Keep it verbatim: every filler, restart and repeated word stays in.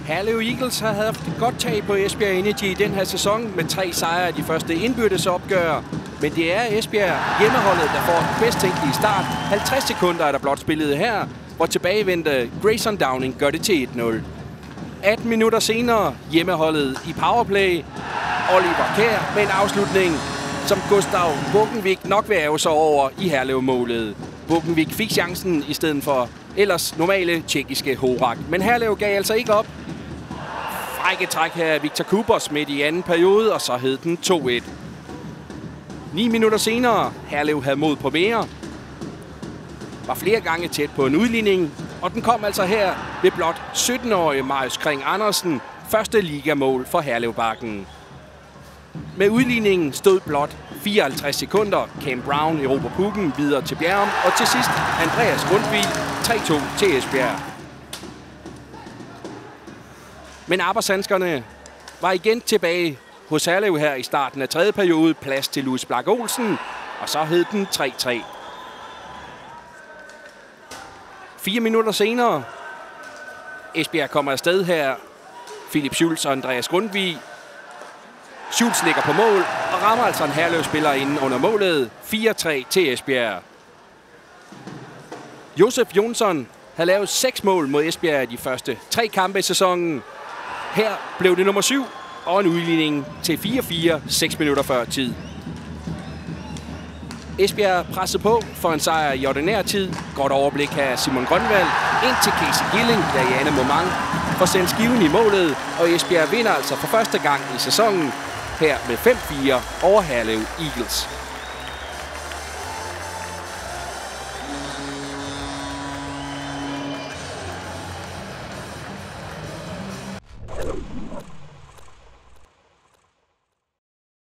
Herlev Eagles har haft et godt tag på Esbjerg Energy i den her sæson med tre sejre i de første indbyrdes opgør. Men det er Esbjerg hjemmeholdet, der får den bedst tænkelige start. halvtreds sekunder er der blot spillet her, hvor tilbagevendte Grayson Downing gør det til et nul. atten minutter senere hjemmeholdet i powerplay. Oliver Kjær med en afslutning, som Gustav Buckenvik nok vil ære sig over i Herlev-målet. Buckenvik fik chancen i stedet for ellers normale tjekkiske Horak. Men Herlev gav altså ikke op. Frække træk her af Victor Kubers midt i anden periode, og så hed den to et. Ni minutter senere, Herlev havde mod på mere. Var flere gange tæt på en udligning, og den kom altså her ved blot sytten-årige Marius Kring Andersen. Første ligamål for Herlevbakken. Med udligningen stod blot fireoghalvtreds sekunder. Cam Brown erobrer pucken videre til Bjerrum, og til sidst Andreas Grundtvig tre to til Esbjerg. Men arbejdshandskerne var igen tilbage hos Herlev her i starten af tredje periode. Plads til Louis Black Olsen, og så hed den tre tre. Fire minutter senere. Esbjerg kommer afsted her. Philip Schulz og Andreas Grundtvig. Schulz ligger på mål og rammer altså en Herlev-spiller inden under målet. fire tre til Esbjerg. Josef Jonsson havde lavet seks mål mod Esbjerg i de første tre kampe i sæsonen. Her blev det nummer syv og en udligning til fire fire seks minutter før tid. Esbjerg pressede på for en sejr i ordinær tid. Godt overblik her Simon Grønvald ind til Casey Gilling, da Janne Momang får sendt skiven i målet. Og Esbjerg vinder altså for første gang i sæsonen her med fem fire over Herlev Eagles.